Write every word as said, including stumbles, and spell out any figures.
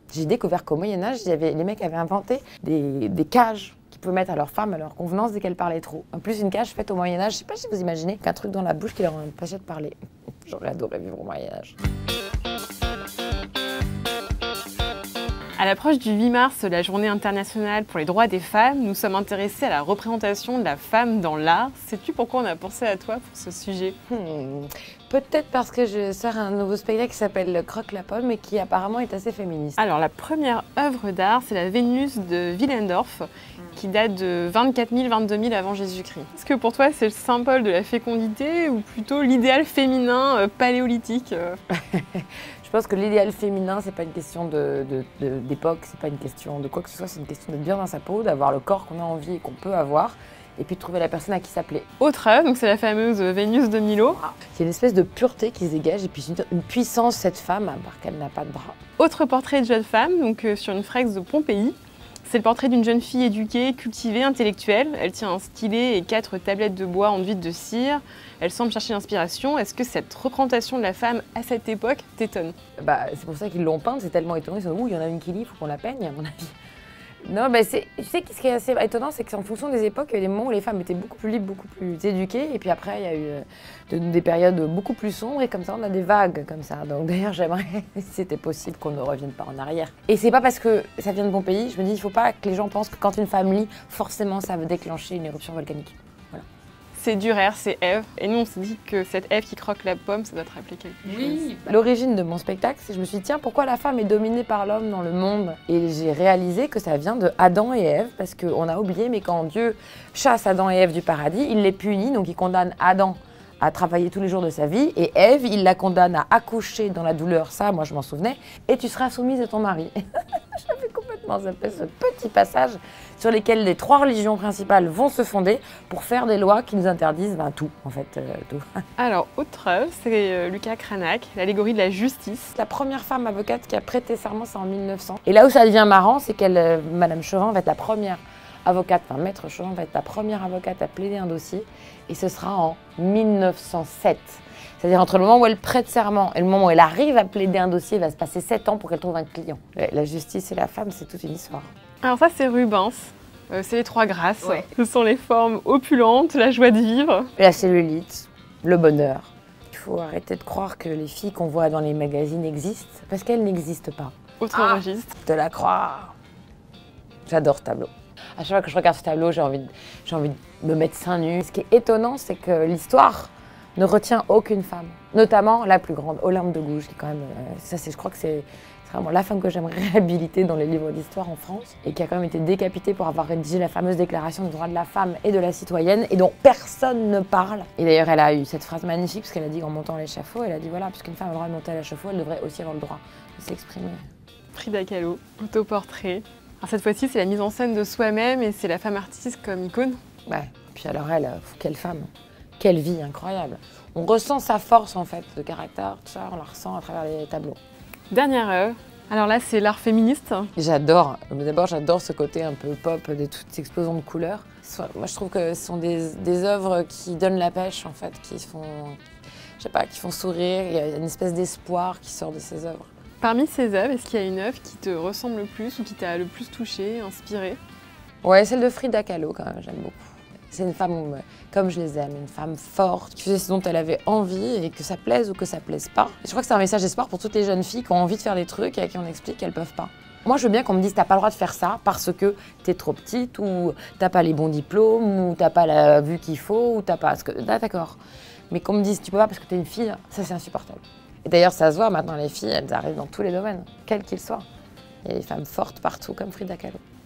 J'ai découvert qu'au Moyen-Âge, les mecs avaient inventé des, des cages qu'ils pouvaient mettre à leur femme à leur convenance dès qu'elle parlait trop. En plus, une cage faite au Moyen-Âge, je sais pas si vous imaginez, qu'un truc dans la bouche qui leur empêchait de parler. J'aurais adoré vivre au Moyen-Âge. À l'approche du huit mars, la journée internationale pour les droits des femmes, nous sommes intéressés à la représentation de la femme dans l'art. Sais-tu pourquoi on a pensé à toi pour ce sujet? hmm. Peut-être parce que je sors un nouveau spectacle qui s'appelle Croque la pomme et qui apparemment est assez féministe. Alors la première œuvre d'art, c'est la Vénus de Willendorf, mmh. qui date de vingt-quatre mille, vingt-deux mille avant Jésus-Christ. Est-ce que pour toi c'est le symbole de la fécondité ou plutôt l'idéal féminin euh, paléolithique euh Je pense que l'idéal féminin, c'est pas une question de, de, de, d'époque, c'est pas une question de quoi que ce soit, c'est une question d'être bien dans sa peau, d'avoir le corps qu'on a envie et qu'on peut avoir, et puis de trouver la personne à qui ça plaît. Autre œuvre, donc c'est la fameuse Vénus de Milo. C'est une espèce de pureté qui se dégage, et puis une, une puissance, cette femme, parce qu'elle n'a pas de bras. Autre portrait de jeune femme, donc euh, sur une fresque de Pompéi. C'est le portrait d'une jeune fille éduquée, cultivée, intellectuelle. Elle tient un stylet et quatre tablettes de bois enduites de cire. Elle semble chercher l'inspiration. Est-ce que cette représentation de la femme à cette époque t'étonne? Bah, c'est pour ça qu'ils l'ont peinte, c'est tellement étonnant. Ils se disent, ouh, il y en a une qui lit, il faut qu'on la peigne, à mon avis. Non, bah c'est, tu sais, ce qui est assez étonnant, c'est qu'en fonction des époques, il y a des moments où les femmes étaient beaucoup plus libres, beaucoup plus éduquées, et puis après, il y a eu de, des périodes beaucoup plus sombres, et comme ça, on a des vagues comme ça. Donc d'ailleurs, j'aimerais, si c'était possible, qu'on ne revienne pas en arrière. Et c'est pas parce que ça vient de bon pays, je me dis, il faut pas que les gens pensent que quand une femme lit, forcément, ça veut déclencher une éruption volcanique. Voilà. C'est Durer, c'est Ève. Et nous, on s'est dit que cette Ève qui croque la pomme, ça doit te rappeler quelque chose. Oui. L'origine de mon spectacle, c'est que je me suis dit, tiens, pourquoi la femme est dominée par l'homme dans le monde? Et j'ai réalisé que ça vient de Adam et Ève, parce qu'on a oublié, mais quand Dieu chasse Adam et Ève du paradis, il les punit, donc il condamne Adam à travailler tous les jours de sa vie, et Ève, il la condamne à accoucher dans la douleur, ça, moi je m'en souvenais, et tu seras soumise à ton mari. J'avais complètement zappé ce petit passage sur lesquels les trois religions principales vont se fonder pour faire des lois qui nous interdisent ben, tout, en fait, euh, tout. Alors, autre œuvre, c'est euh, Lucas Cranach, l'allégorie de la justice. La première femme avocate qui a prêté serment, c'est en mille neuf cents. Et là où ça devient marrant, c'est qu'elle, euh, Madame Chauvin va être la première avocate, enfin Maître Chauvin va être la première avocate à plaider un dossier, et ce sera en mille neuf cent sept. C'est-à-dire entre le moment où elle prête serment et le moment où elle arrive à plaider un dossier, il va se passer sept ans pour qu'elle trouve un client. La justice et la femme, c'est toute une histoire. Alors ça, c'est Rubens. Euh, c'est les trois grâces. Ouais. Ce sont les formes opulentes, la joie de vivre. La cellulite, le bonheur. Il faut arrêter de croire que les filles qu'on voit dans les magazines existent, parce qu'elles n'existent pas. Autre ah, registre. De la croire. J'adore ce tableau. À chaque fois que je regarde ce tableau, j'ai envie, de, j'ai envie de me mettre seins nus. Ce qui est étonnant, c'est que l'histoire ne retient aucune femme, notamment la plus grande, Olympe de Gouges, qui quand même, euh, ça c'est, je crois que c'est vraiment la femme que j'aimerais réhabiliter dans les livres d'histoire en France, et qui a quand même été décapitée pour avoir rédigé la fameuse déclaration des droits de la femme et de la citoyenne, et dont personne ne parle. Et d'ailleurs, elle a eu cette phrase magnifique, parce qu'elle a dit en montant à l'échafaud, elle a dit voilà, puisqu'une femme a le droit de monter à l'échafaud, elle devrait aussi avoir le droit de s'exprimer. Frida Kahlo, autoportrait. Alors cette fois-ci, c'est la mise en scène de soi-même, et c'est la femme artiste comme icône. Ouais, puis alors elle, quelle femme, quelle vie incroyable. On ressent sa force en fait de caractère, tout ça, on la ressent à travers les tableaux. Dernière œuvre. Alors là, c'est l'art féministe. J'adore. D'abord, j'adore ce côté un peu pop de toutes ces explosions de couleurs. Moi, je trouve que ce sont des, des œuvres qui donnent la pêche, en fait, qui font, je sais pas, qui font sourire. Il y a une espèce d'espoir qui sort de ces œuvres. Parmi ces œuvres, est-ce qu'il y a une œuvre qui te ressemble le plus ou qui t'a le plus touché, inspiré? Ouais, celle de Frida Kahlo, quand même, j'aime beaucoup. C'est une femme comme je les aime, une femme forte, qui faisait ce dont elle avait envie et que ça plaise ou que ça plaise pas. Et je crois que c'est un message d'espoir pour toutes les jeunes filles qui ont envie de faire des trucs et à qui on explique qu'elles peuvent pas. Moi, je veux bien qu'on me dise t'as pas le droit de faire ça parce que t'es trop petite ou t'as pas les bons diplômes ou t'as pas la vue qu'il faut ou t'as pas... Parce que... Là, d'accord. Mais qu'on me dise tu peux pas parce que t'es une fille, ça c'est insupportable. Et d'ailleurs, ça se voit maintenant, les filles, elles arrivent dans tous les domaines, quels qu'ils soient. Il y a des femmes fortes partout comme Frida Kahlo.